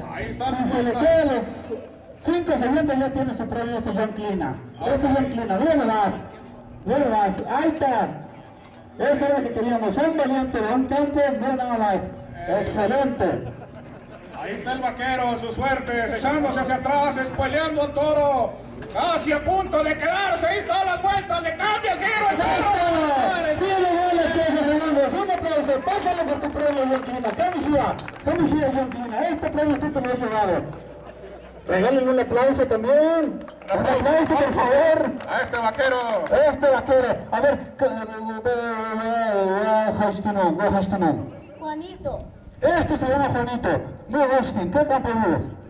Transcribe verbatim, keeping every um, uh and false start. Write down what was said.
Si se le quedan los cinco segundos ya tiene su premio ese John Clina. Ese John Clina, mira más. Mira más, ahí está. Esa es la que queríamos, un valiente de un campo, mira nada más. Excelente. Ahí está el vaquero, su suerte, echándose hacia atrás, espoleando al toro. Casi a punto de quedarse, ahí está las vueltas, le cambia el giro el toro. ¡Sí, le vale seis segundos! ¡Un aplauso! ¡Pásale por tu premio, John Clina! ¡Qué vigía! ¡Qué vigía, John Clina! Este premio tú te lo has llevado. Regálenme un aplauso también. Un aplauso, por favor. A este vaquero. Este vaquero. A ver, ¿cómo Juanito. Este se llama Juanito. Muy Austin, ¿qué campo vives?